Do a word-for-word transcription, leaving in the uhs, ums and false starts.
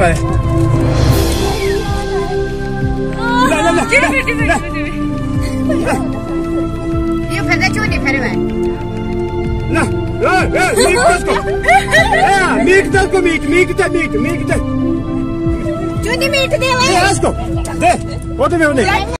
भाई ये फिर चूनी फिर भाई ना मीट दस को मीट मीट मीट मीट मीट चूनी मीट दे भाई दे वो तो मैं